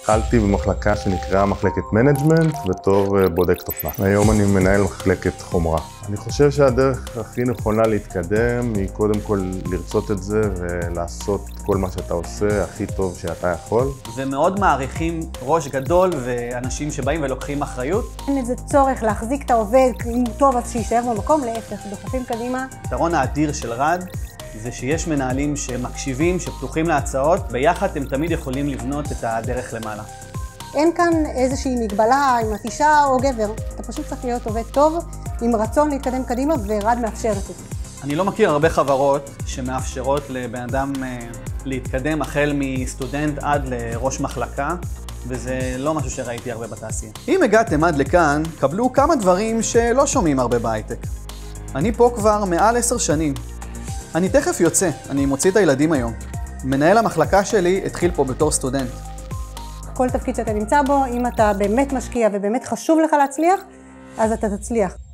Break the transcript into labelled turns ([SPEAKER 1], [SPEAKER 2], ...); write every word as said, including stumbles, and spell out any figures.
[SPEAKER 1] התחלתי במחלקה שנקראה מחלקת מנג'מנט בתור בודק תוכנה. היום אני מנהל מחלקת חומרה. אני חושב שהדרך הכי נכונה להתקדם היא קודם כל לרצות את זה ולעשות כל מה שאתה עושה הכי טוב שאתה יכול.
[SPEAKER 2] ומאוד מעריכים ראש גדול ואנשים שבאים ולוקחים אחריות.
[SPEAKER 3] אין איזה צורך להחזיק את העובד, אם הוא טוב אז שישאר במקום, להפך, דוחפים קדימה.
[SPEAKER 2] היתרון האדיר של רד זה שיש מנהלים שמקשיבים, שפתוחים להצעות, ביחד הם תמיד יכולים לבנות את הדרך למעלה.
[SPEAKER 3] אין כאן איזושהי מגבלה אם את אישה או גבר, אתה פשוט צריך להיות עובד טוב, עם רצון להתקדם קדימה, ורד מאפשרת את זה.
[SPEAKER 2] אני לא מכיר הרבה חברות שמאפשרות לבן אדם להתקדם החל מסטודנט עד לראש מחלקה, וזה לא משהו שראיתי הרבה בתעשייה. אם הגעתם עד לכאן, קבלו כמה דברים שלא שומעים הרבה בהייטק. אני פה כבר מעל עשר שנים. אני תכף יוצא, אני מוציא את הילדים היום. מנהל המחלקה שלי התחיל פה בתור סטודנט.
[SPEAKER 3] כל תפקיד שאתה נמצא בו, אם אתה באמת משקיע ובאמת חשוב לך להצליח, אז אתה תצליח.